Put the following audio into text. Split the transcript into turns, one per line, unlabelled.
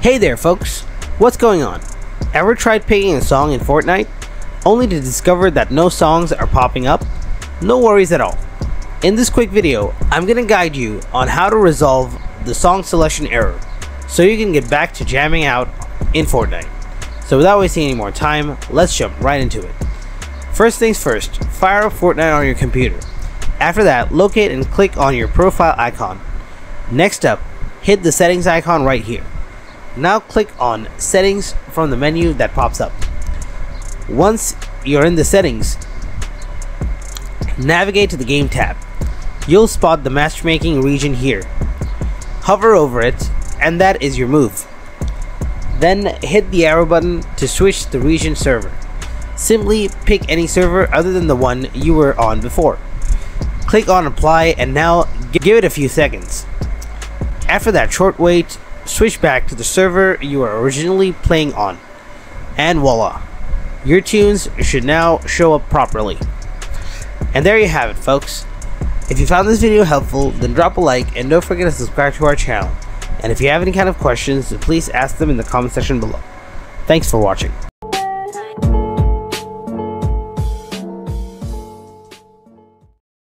Hey there folks, what's going on? Ever tried picking a song in Fortnite, only to discover that no songs are popping up? No worries at all. In this quick video, I'm gonna guide you on how to resolve the song selection error, so you can get back to jamming out in Fortnite. So without wasting any more time, let's jump right into it. First things first, fire up Fortnite on your computer. After that, locate and click on your profile icon. Next up, hit the settings icon right here. Now click on settings from the menu that pops up. Once you're in the settings, navigate to the game tab. You'll spot the matchmaking region here. Hover over it and that is your move. Then hit the arrow button to switch the region server. Simply pick any server other than the one you were on before. Click on apply and now give it a few seconds. After that short wait, switch back to the server you were originally playing on, and voila, your tunes should now show up properly. And there you have it folks. If you found this video helpful, then drop a like and don't forget to subscribe to our channel. And if you have any kind of questions, then please ask them in the comment section below. Thanks for watching.